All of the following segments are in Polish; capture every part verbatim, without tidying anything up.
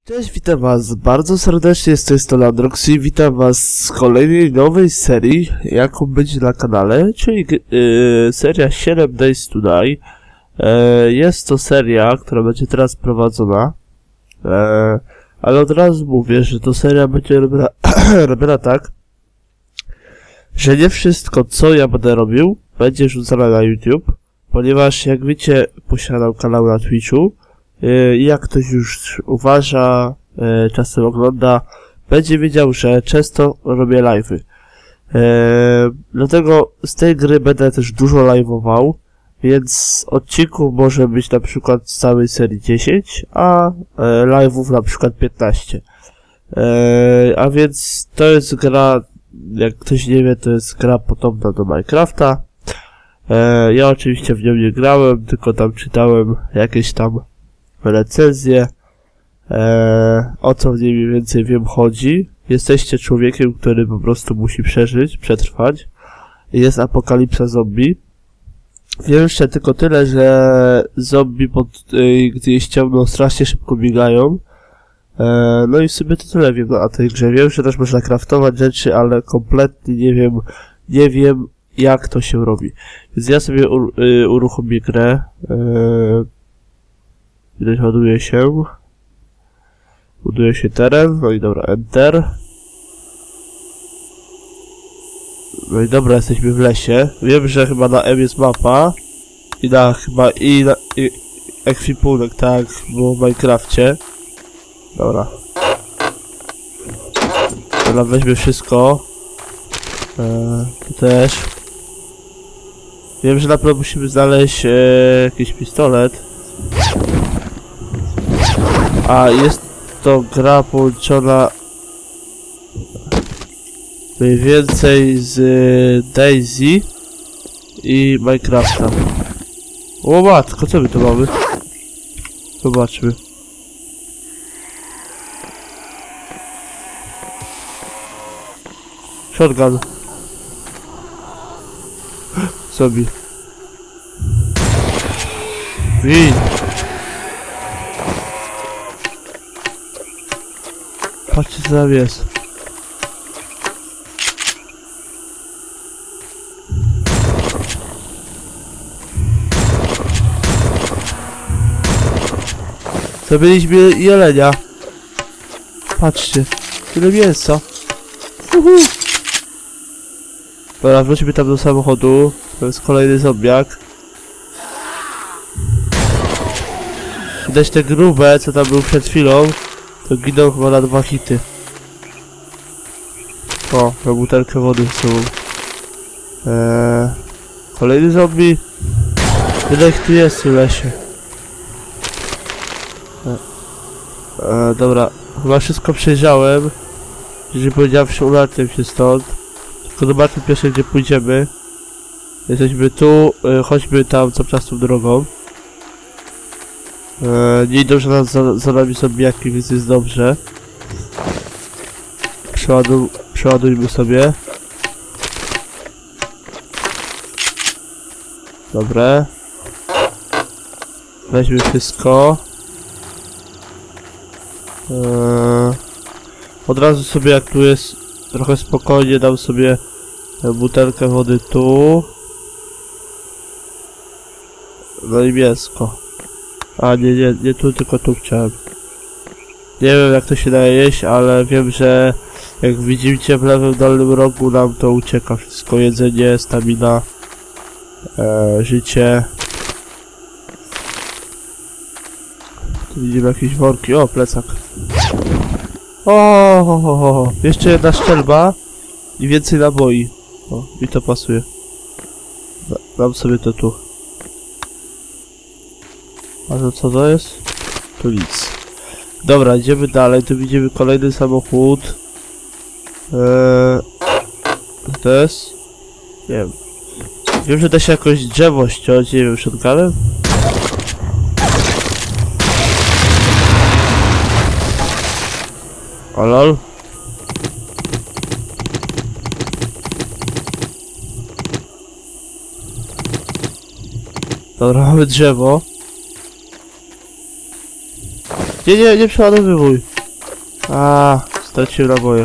Cześć, witam was bardzo serdecznie, z tej strony Androxy, witam was z kolejnej nowej serii, jaką będzie na kanale, czyli yy, seria siedem Days to Die. Yy, jest to seria, która będzie teraz prowadzona, yy, ale od razu mówię, że to seria będzie robiona, robiona tak, że nie wszystko, co ja będę robił, będzie rzucane na YouTube, ponieważ jak wiecie, posiadam kanał na Twitchu. I jak ktoś już uważa, e, czasem ogląda, będzie wiedział, że często robię live'y. E, dlatego z tej gry będę też dużo live'ował, więc odcinków może być na przykład z całej serii dziesięć, a e, live'ów na przykład piętnaście. E, a więc to jest gra, jak ktoś nie wie, to jest gra podobna do Minecrafta. E, ja oczywiście w nią nie grałem, tylko tam czytałem jakieś tam recenzję, eee, o co w niej mniej więcej wiem chodzi. Jesteście człowiekiem, który po prostu musi przeżyć, przetrwać. Jest apokalipsa zombie. Wiem jeszcze tylko tyle, że zombie, pod, yy, gdy jest ciemno, strasznie szybko biegają. Eee, no i w sumie to tyle wiem o tej grze. Wiem, że też można craftować rzeczy, ale kompletnie nie wiem, nie wiem jak to się robi. Więc ja sobie ur, yy, uruchomię grę. Eee, Widać, ładuje się. Buduje się teren. No i dobra, enter. No i dobra, jesteśmy w lesie. Wiem, że chyba na M jest mapa. I na chyba i na i ekwipunek, tak, było w Minecrafcie. Dobra. Dobra, weźmy wszystko. Eee, tu też. Wiem, że na pewno musimy znaleźć e, jakiś pistolet. A jest to gra połączona mniej więcej z Daisy i Minecrafta. O matko, co my tu mamy? Zobaczmy. Shotgun. Sobie. Win. Patrzcie, co tam jest. Zabiliśmy jelenia. Patrzcie, tyle mięsa. Uhu. Dobra, wróćmy tam do samochodu. To jest kolejny zombiak. Widać te grube, co tam był przed chwilą. To giną chyba na dwa hity. O, na butelkę wody z sobą. Eee, kolejny zombie. Ile ich tu jest w lesie? Eee, eee, dobra, chyba wszystko przejrzałem. Jeżeli powiedziawszy, umarłem się stąd. Tylko zobaczmy pierwsze, gdzie pójdziemy. Jesteśmy tu, e, chodźmy tam co czas tą drogą. Eee, nie idą, że nas za, za nami zombiaki, więc jest dobrze. Przeładuj, przeładujmy sobie. Dobre. Weźmy wszystko. Eee, od razu sobie, jak tu jest trochę spokojnie, dam sobie butelkę wody tu. No i mięsko. A nie, nie, nie tu, tylko tu chciałem. Nie wiem, jak to się daje jeść, ale wiem, że jak widzicie w lewym dolnym rogu nam to ucieka wszystko. Jedzenie, stamina, e, życie. Tu widzimy jakieś worki. O, plecak. O, o, o, o. Jeszcze jedna szczelba i więcej naboi. O, mi to pasuje. Da, dam sobie to tu. A to co to jest? Tu nic. Dobra, idziemy dalej, tu widzimy kolejny samochód. Eee, co to jest? Nie wiem. Wiem, że da się jakoś drzewo ściąć, nie wiem, shotgunem? O lol. Dobra, mamy drzewo. Nie, nie, nie przeładowywuj. A, straciłem naboje.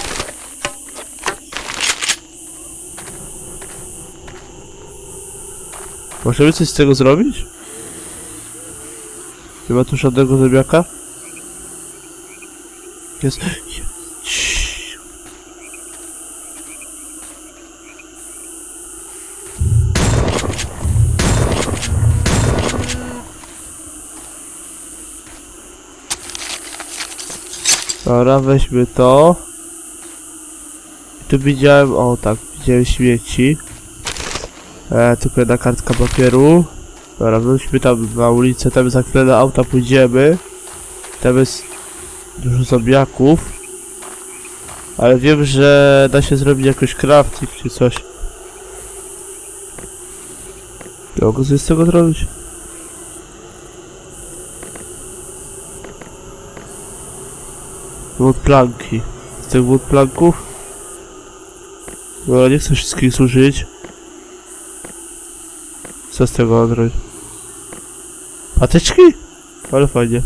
Możemy coś z tego zrobić? Nie ma tu żadnego zębiaka? Jest... Dobra, weźmy to. Tu widziałem, o tak, widziałem śmieci. E, tylko jedna kartka papieru. Dobra, wróćmy tam na ulicę, tam za chwilę na auta pójdziemy. Tam jest dużo zombiaków. Ale wiem, że da się zrobić jakoś crafting czy coś. Nie mogę coś z tego zrobić? Woodplanki. Z tych woodplanków? No nie chcę wszystkich zużyć. Co z tego odrobić? Patyczki? Ale fajnie.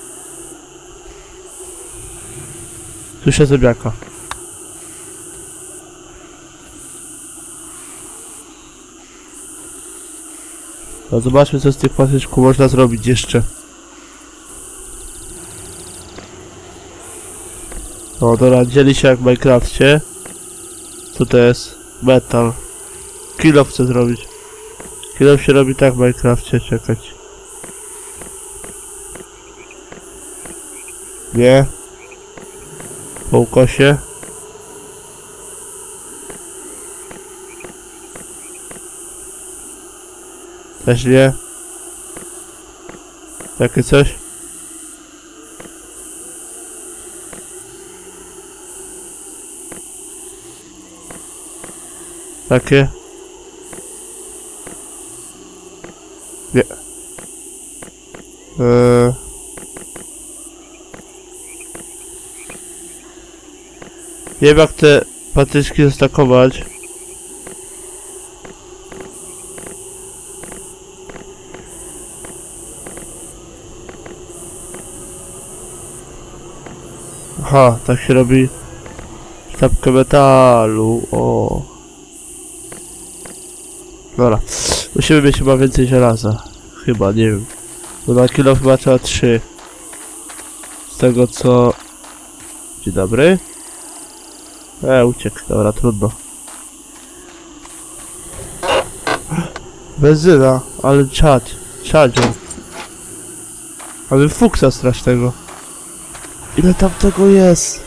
Słyszę zębiaka. No zobaczmy, co z tych patyczków można zrobić jeszcze. O, dobra, dzieli się jak w Minecrafcie. Co to jest? Metal. Kilo chcę zrobić. Kilo się robi tak w Minecrafcie, czekać. Nie. Po ukosie. Też nie. Takie coś. Takie. Nie. Eee. Nie wiem, jak te patyczki zastakować. Aha, tak się robi sztabkę metalu. O. Dobra. Musimy mieć chyba więcej żelaza. Chyba, nie wiem. Bo na kilo chyba trzeba trzy. Z tego co... Dzień dobry. E, uciekł. Dobra, trudno. Benzyna, ale czad. Czadzior. Ale fuksa strasznego. Ile tam tego jest?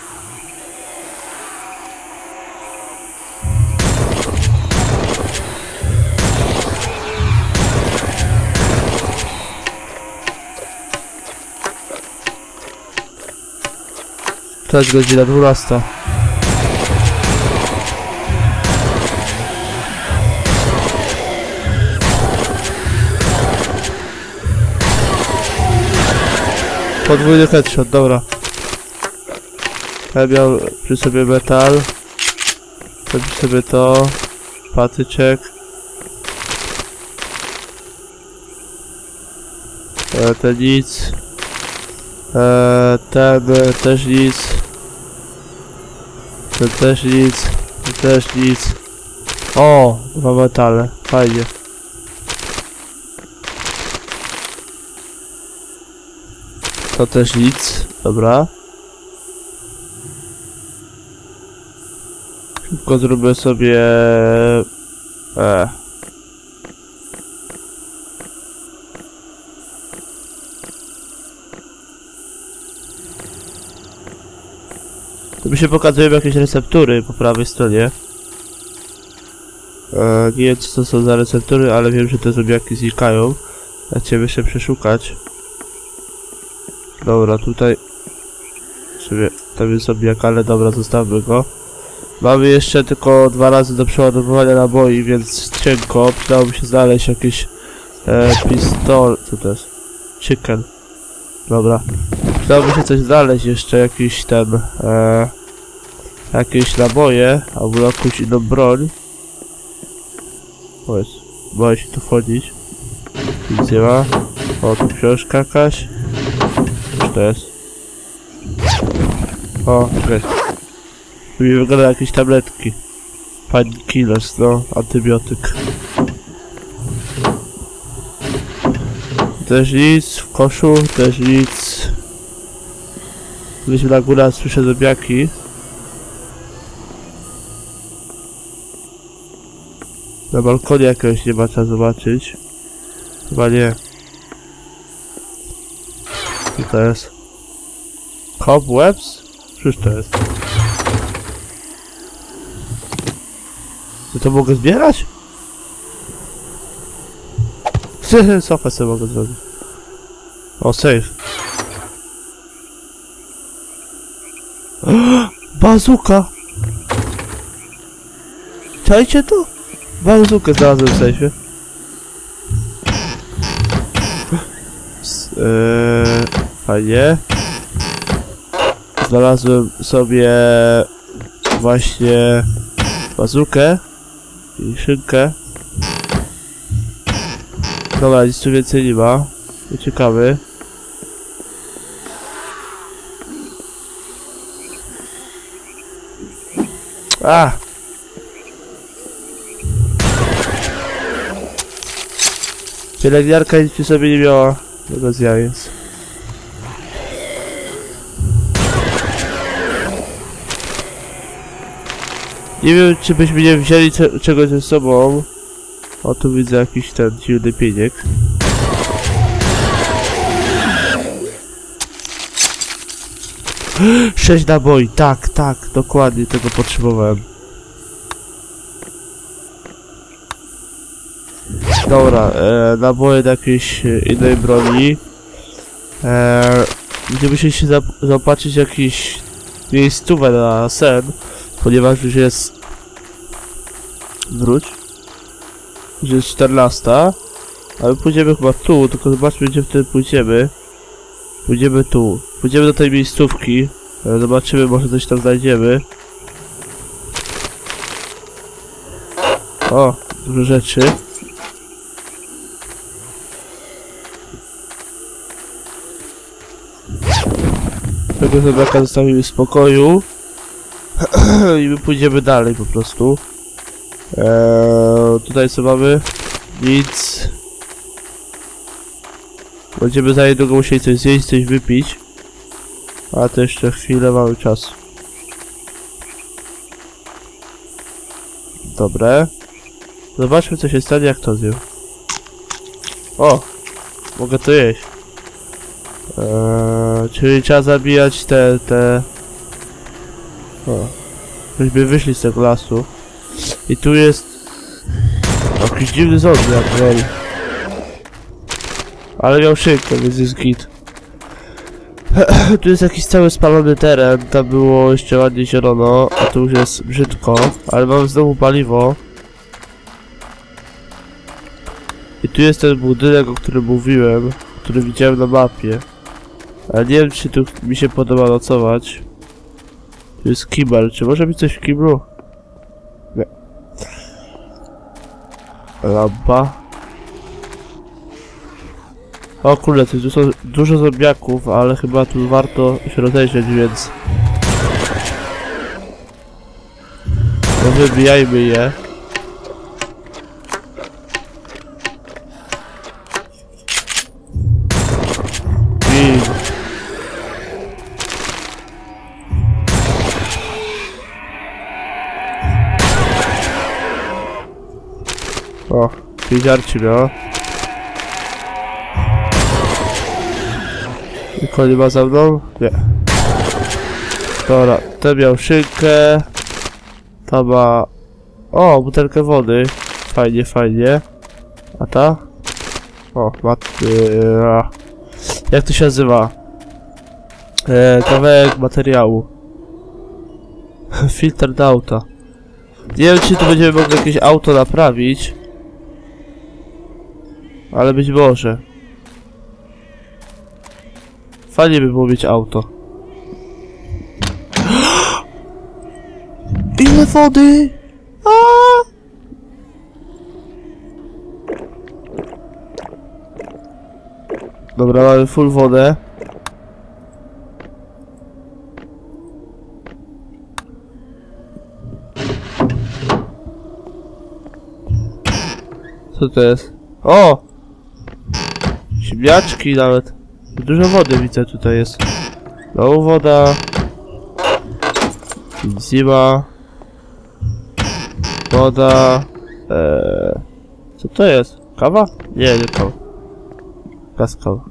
To jest godzina dwunasta. Podwójny headshot, dobra. Ja miał przy sobie metal. To przy sobie to. Patyczek. E, ten nic. E, ten e, też nic. Ten też nic. Ten też nic. O! Dwa metale. Fajnie. To też nic. Dobra. Szybko zrobię sobie... E. Tu mi się pokazują jakieś receptury po prawej stronie. E, nie wiem, co to są za receptury, ale wiem, że te zombiaki znikają. Ja cię muszę przeszukać. Dobra, tutaj... sobie... tam jest zombiak, ale dobra, zostawmy go. Mamy jeszcze tylko dwa razy do przeładowywania naboi, więc cienko. Przydałoby się znaleźć jakieś... E, pistol... co to jest? Chicken. Dobra. Przydałoby się coś znaleźć jeszcze, jakiś ten... E, jakieś naboje, albo jakąś inną broń. O jest, boję się tu wchodzić. Nic nie ma. O, tu książka jakaś. Co to jest? O, czekaj. Tu mi wygląda jakieś tabletki. Painkillers, no, antybiotyk. Też nic, w koszu, też nic. Byliśmy na górę, słyszę zombiaki. Na balkonie jakiegoś nie ma, trzeba zobaczyć. Chyba nie. Co to jest? Cobwebs? Cóż to jest? Czy to mogę zbierać? Sofę sobie mogę zrobić. O, save. Bazuka! Czajcie to? Bazukę znalazłem w sejfie. Eee, fajnie. Znalazłem sobie właśnie bazukę i szynkę. Dobra, nic tu więcej nie ma. Ciekawy. A! Pielęgniarka nic przy sobie nie miała. Tego z jajec. Nie wiem, czy byśmy nie wzięli czegoś ze sobą. O, tu widzę jakiś ten dziwny pieniek. Sześć naboi, tak, tak, dokładnie tego potrzebowałem. Dobra, e, naboje do jakiejś innej broni. E, Będziemy musieli się zap zaopatrzyć jakiś miejscówę na sen, ponieważ już jest... Wróć. Już jest czternasta. Ale pójdziemy chyba tu, tylko zobaczmy, gdzie wtedy pójdziemy. Pójdziemy tu. Pójdziemy do tej miejscówki. E, zobaczymy, może coś tam znajdziemy. O, dużo rzeczy. Tego zobraka zostawimy w spokoju. I my pójdziemy dalej po prostu. Eee, tutaj co mamy? Nic. Będziemy za niedługo musieli coś zjeść, coś wypić. A to jeszcze chwilę mamy czasu. Dobre. Zobaczmy, co się stanie, jak to zjem. O! Mogę to jeść. Eee, czyli trzeba zabijać te, te... O. Żeśmy wyszli z tego lasu. I tu jest... jakiś dziwny zombie, jak woli. Ale miał szynkę, więc jest git. Tu jest jakiś cały spalony teren, tam było jeszcze ładnie zielono, a tu już jest brzydko, ale mamy znowu paliwo. I tu jest ten budynek, o którym mówiłem, który widziałem na mapie. Ale nie wiem, czy tu mi się podoba nocować. Tu jest kibel, czy może być coś w kiblu? Nie. Lampa. O kurde, tu jest dużo, dużo zombiaków, ale chyba tu warto się rozejrzeć, więc... No wybijajmy je. I... O, wiedziarci miał. Nikogo nie ma za mną? Nie. Dobra, ten miał szynkę. Ta ma... O, butelkę wody. Fajnie, fajnie. A ta? O, mat... Yy, jak to się nazywa? E, kawałek materiału. Filtr do auta. Nie wiem, czy tu będziemy mogli jakieś auto naprawić. Ale być może. Fajnie by było mieć auto. Ile wody! Aaaa! Dobra, mamy full wodę. Co to jest? O! Ziemniaczki nawet. Dużo wody widzę tutaj jest. No woda. Nic nie ma. Woda. Eee, co to jest? Kawa? Nie, nie kawa. Gaz kawa.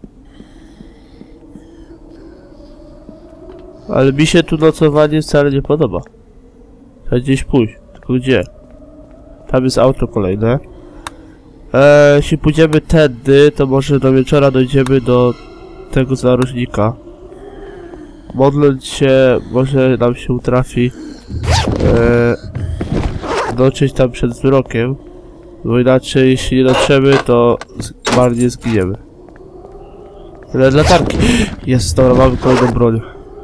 Ale mi się tu nocowanie wcale nie podoba. Trzeba gdzieś pójść. Tylko gdzie? Tam jest auto kolejne. Eee, jeśli pójdziemy tędy, to może do wieczora dojdziemy do tego narożnika. Modląc się, może nam się utrafi eee, dotrzeć tam przed wzrokiem, bo inaczej jeśli nie dotrzemy, to marnie zginiemy. Tyle latarki. Jest, dobra, mamy kolejną broń.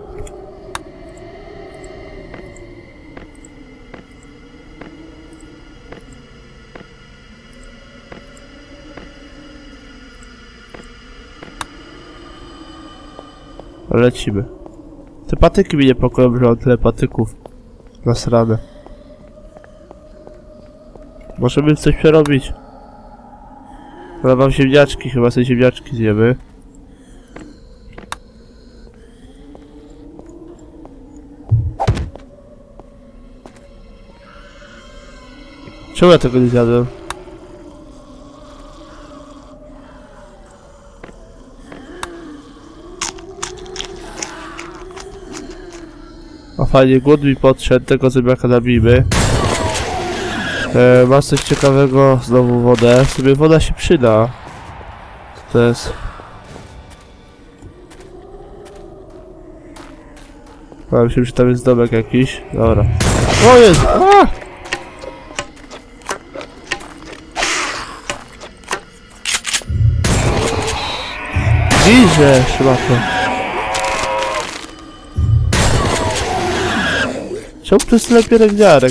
Lecimy. Te patyki mi niepokoją, że mam tyle patyków nasrane. Możemy coś przerobić. Ale mam ziemniaczki, chyba sobie ziemniaczki zjemy. Czemu ja tego nie zjadłem? A fajnie, głód mi podszedł, tego zębiaka zabijmy. E, masz coś ciekawego, znowu wodę. Sobie woda się przyda. Co to jest? A, myślę, że tam jest domek jakiś. Dobra. O jest! A! Widzę, szmato. Czemu to jest tyle pielęgniarek?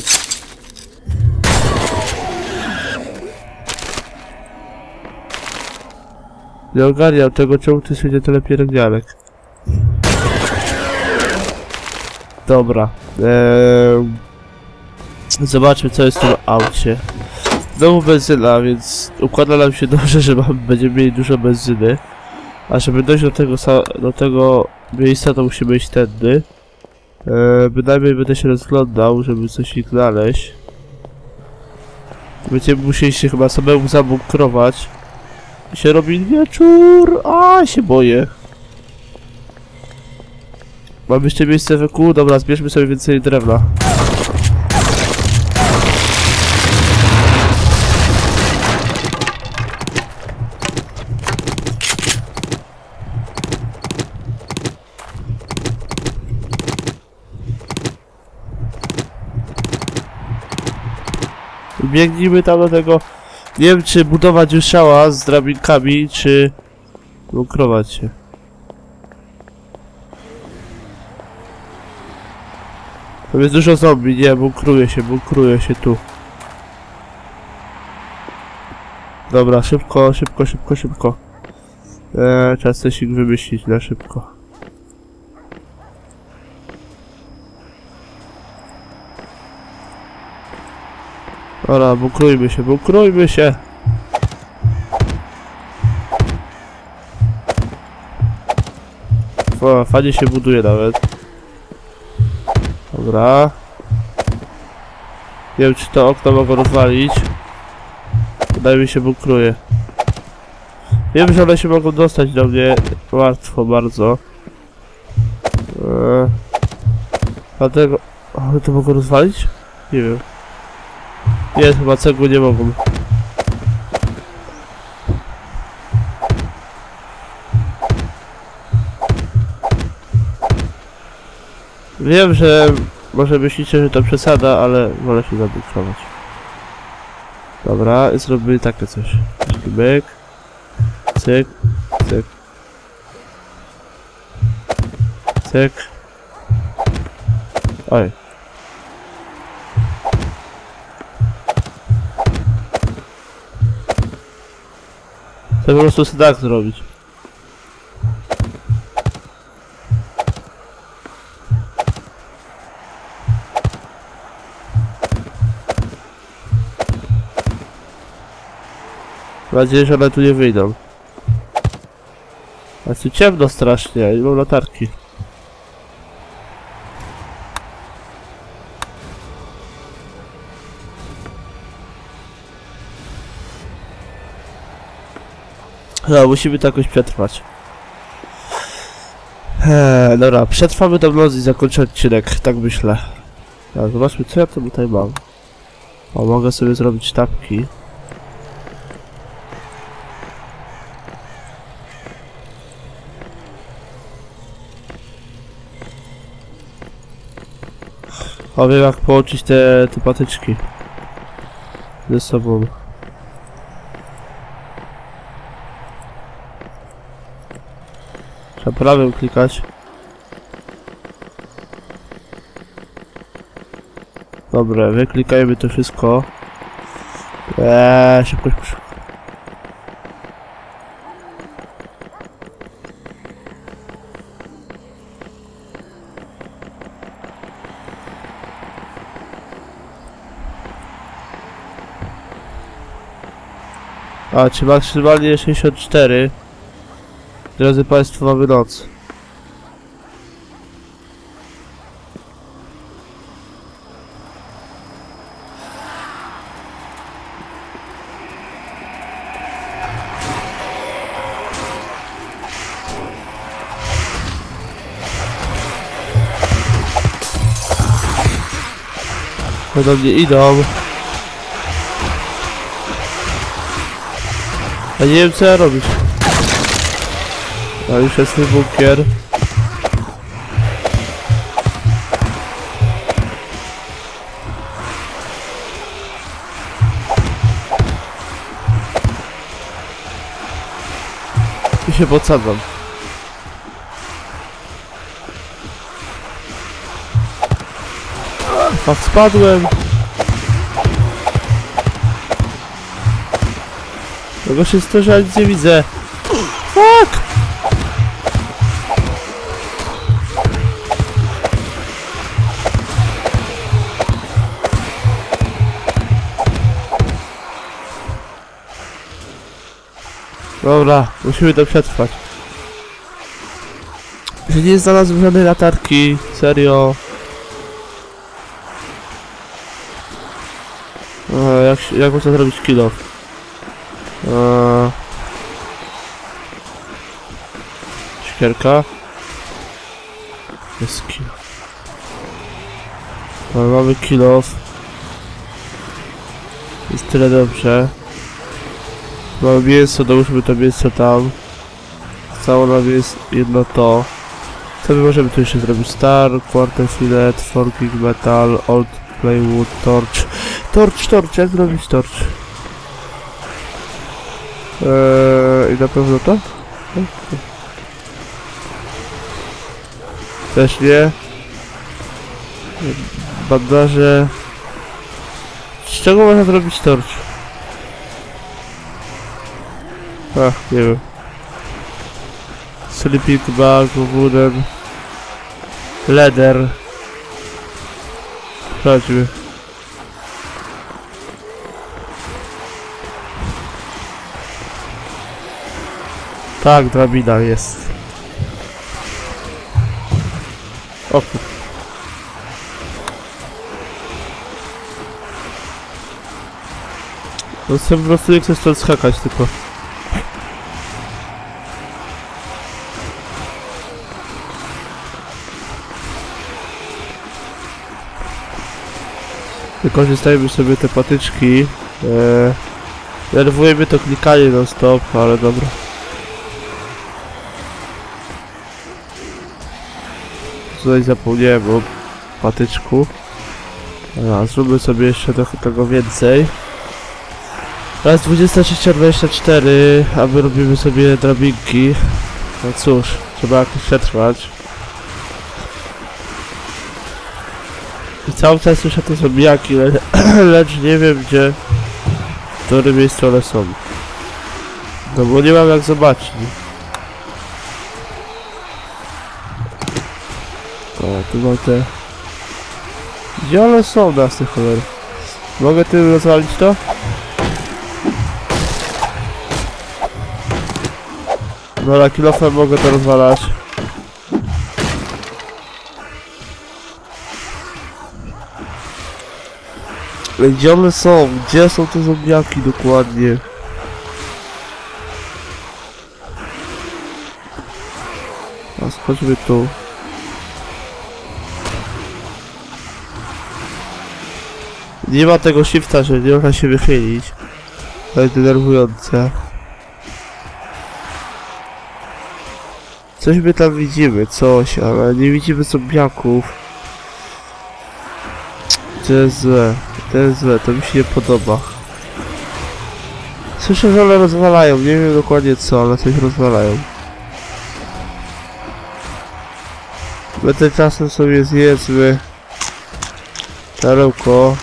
Nie ogarniam tego, czemu tu jest tyle pielęgniarek. Dobra. Eee... Zobaczmy, co jest w tym aucie. Znowu benzyna, więc układa nam się dobrze, że mamy, będziemy mieli dużo benzyny. A żeby dojść do tego, do tego miejsca, to musimy iść tędy. Eee, bynajmniej będę się rozglądał, żeby coś ich znaleźć. Będziemy musieli się chyba samemu zabunkrować. I się robi wieczór, a się boję. Mam jeszcze miejsce wokół, dobra, zbierzmy sobie więcej drewna. Biegnijmy tam do tego. Nie wiem, czy budować już szała z drabinkami, czy bunkrować się. Tam jest dużo zombie, nie, bunkruję się, bunkruję się tu. Dobra, szybko, szybko, szybko, szybko. Eee, czas coś ich wymyślić na szybko. Dobra, bunkrujmy się, bunkrujmy się! O, fajnie się buduje nawet. Dobra. Nie wiem, czy to okno mogą rozwalić. Wydaje mi się, bunkruje. Wiem, że one się mogą dostać do mnie łatwo bardzo. Eee, dlatego... Ale to mogą rozwalić? Nie wiem. Nie, chyba cegły nie mogą. Wiem, że może myślicie, że to przesada, ale wolę się zabunkrować. Dobra, zrobimy takie coś. Byk. Cyk. Cyk. Cyk. Oj. Chcę po prostu sobie tak zrobić. Mam nadzieję, że one tu nie wyjdą. A tu ciemno strasznie, nie mam latarki. No, musimy to jakoś przetrwać. Eee, dobra, przetrwamy do nocy i zakończę odcinek, tak myślę. Ja, zobaczmy, co ja to tutaj mam. O, mogę sobie zrobić tapki. O, wiem jak połączyć te, te patyczki ze sobą. Trzeba prawym klikać. Dobra, wyklikajmy to wszystko. Eee, szybko, szybko. A, czy maksymalnie sześćdziesiąt cztery. Drodzy Państwo, mamy noc. No do mnie idą. Ja nie wiem co ja robić. A już jest mój bunkier. I się podsadzam. A spadłem. Tego się to, że ja nic nie widzę. Fuck! Dobra, musimy to przetrwać. Że nie znalazłem żadnej latarki, serio. A, jak, jak można zrobić kill off? Eee... Siekierka. Jest kill. No, mamy kill off. Jest tyle dobrze. Mamy mięso, dołóżmy to mięso tam. Zostało nam jest jedno to. Co my możemy tu jeszcze zrobić? Star, quarter fillet, forking metal, old plywood, torch. Torch, torch, jak zrobić torch? Eee, I na pewno to? Też nie. Bandaże. Z czego można zrobić torch? Ach, nie wiem. Sleeping bag, wooden. Leather. Chodźmy. Tak, drabina jest. O kur... No chcę po prostu nie chcę stąd skakać tylko. Wykorzystajmy sobie te patyczki. Eee, Nerwuje mnie to klikanie non stop, ale dobra. Tutaj zapomniałem o patyczku. A, zróbmy sobie jeszcze trochę tego więcej. Raz dwadzieścia trzy dwadzieścia cztery, a my robimy sobie drabinki. No cóż, trzeba jakoś przetrwać. I cały czas słyszę te zombiaki, le lecz nie wiem gdzie, w którym miejscu one są. No bo nie mam jak zobaczyć. O, tu mam te... Gdzie one są nas, te cholery? Mogę tym rozwalić to? Dobra, kilofem mogę to rozwalać. Gdzie one są? Gdzie są te zombiaki dokładnie? A schodźmy tu. Nie ma tego shifta, że nie można się wychylić. To jest denerwujące. Coś my tam widzimy, coś, ale nie widzimy zombiaków. To jest złe, to jest złe, to mi się nie podoba. Słyszę, że one rozwalają, nie wiem dokładnie co, ale coś rozwalają. My tymczasem sobie zjedzmy czarełko.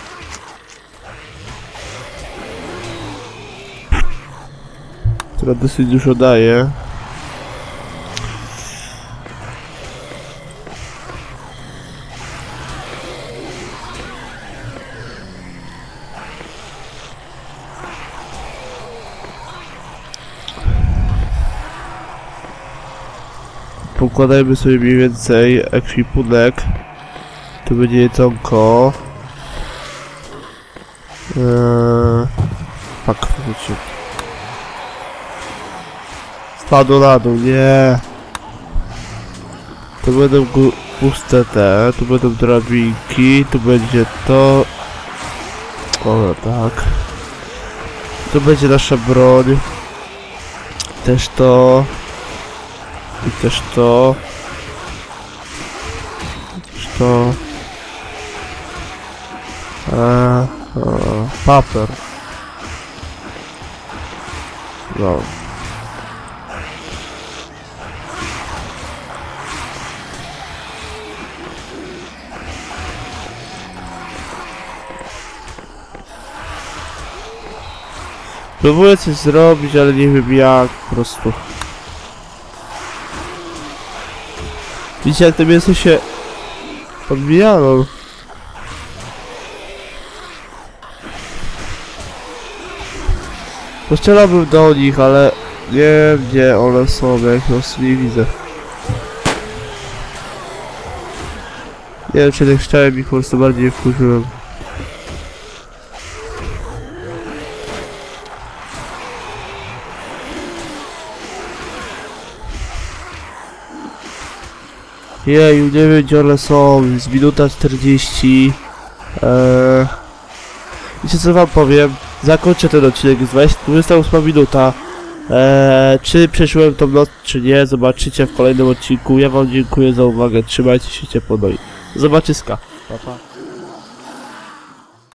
Która dosyć dużo daje. Pokładajmy sobie mniej więcej ekwipunek. Tu będzie jedzonko. Eee, pak, wiecie. Spadł na dół, nie. Tu będą puste te, tu będą drabinki, tu będzie to. O tak. Tu będzie nasza broń. Też to. I też to. Też to. Eee, o, papier. No. Próbuję coś zrobić, ale nie wiem jak, po prostu. Widzicie, jak to mięso się odbijało. Postrzelałbym do nich, ale nie wiem gdzie one są, jak już nie widzę. Nie wiem, czy tych chciałem ich po prostu bardziej wkurzyłem. Jeju, nie wiem gdzie one są, jest minuta czterdzieści. Eee... Wiecie co wam powiem? Zakończę ten odcinek, jest dwudziesta ósma minuta. Eee, czy przeżyłem tą noc, czy nie, zobaczycie w kolejnym odcinku. Ja wam dziękuję za uwagę, trzymajcie się ciepło, no i zobaczyska. Pa, pa.